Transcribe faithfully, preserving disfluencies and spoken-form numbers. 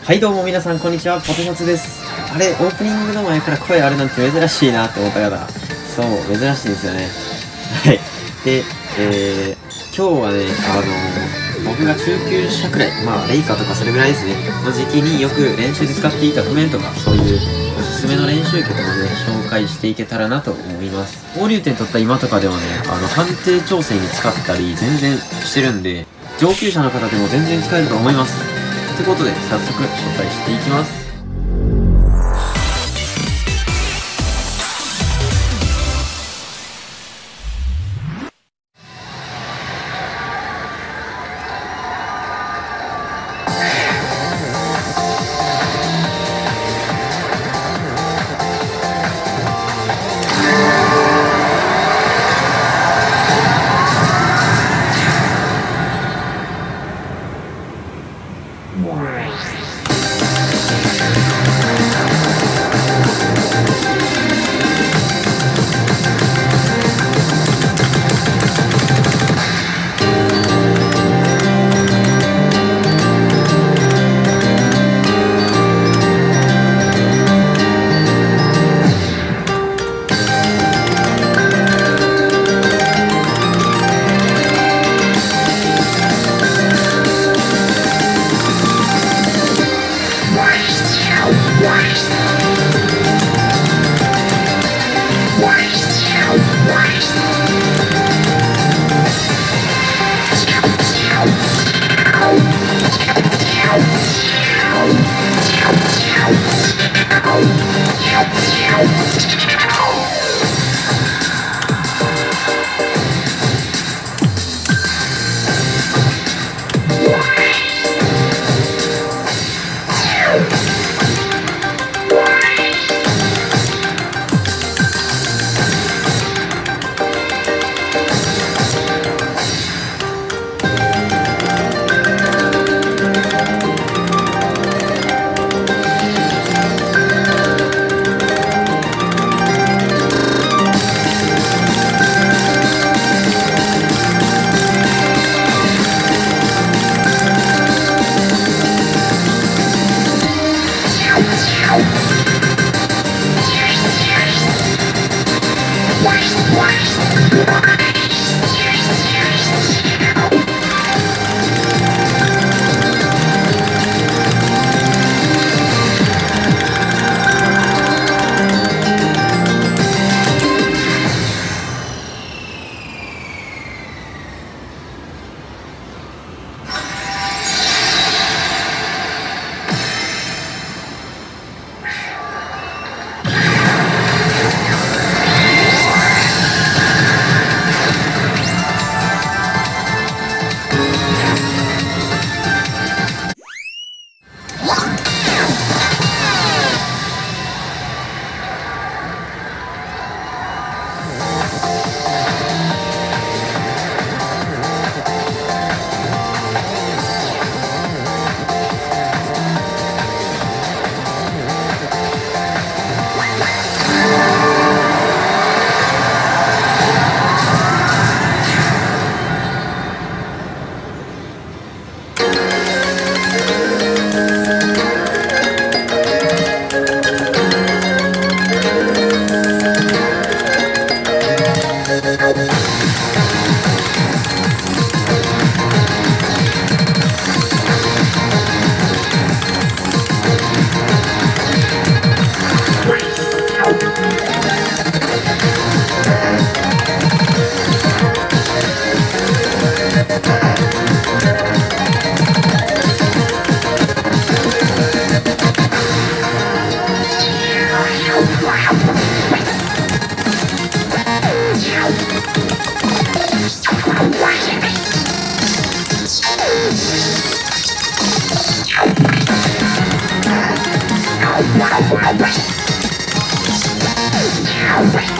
はいどうも皆さんこんにちは、ポテサツです。あれ、オープニングの前から声あるなんて珍しいなって思った方、そう、珍しいんですよね。はい。で、えー、今日はね、あのー、僕が中級者くらい、まあ、レイカとかそれぐらいですね、の時期によく練習で使っていた譜面とか、そういうおすすめの練習曲をね、紹介していけたらなと思います。交流点取った今とかではね、あの、判定調整に使ったり、全然してるんで、上級者の方でも全然使えると思います。ってことで早速紹介していきます。 Wow.